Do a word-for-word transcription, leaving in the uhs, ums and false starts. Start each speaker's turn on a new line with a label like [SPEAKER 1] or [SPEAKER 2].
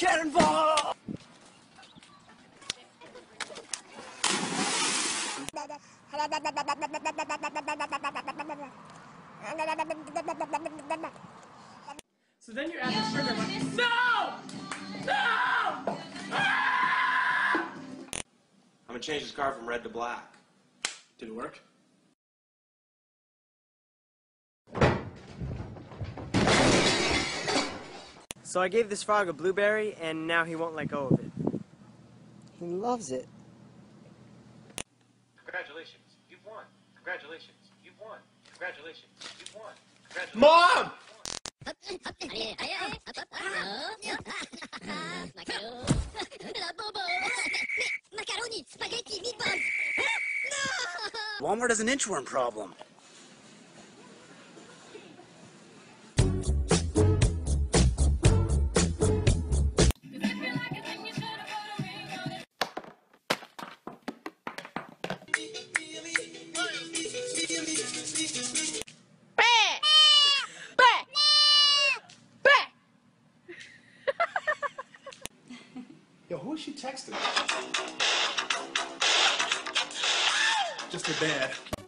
[SPEAKER 1] Cannonball!
[SPEAKER 2] So then you add the sugar like, no! No! Ah!
[SPEAKER 3] I'm gonna change this car from red to black.
[SPEAKER 1] Did it work?
[SPEAKER 4] So I gave this frog a blueberry, and now he won't let go of it.
[SPEAKER 5] He loves it.
[SPEAKER 3] Congratulations, you've won. Congratulations, you've won. Congratulations, you've won. Congratulations.
[SPEAKER 1] Mom! Walmart has an inchworm problem. Yo, who is she texting? Just her dad.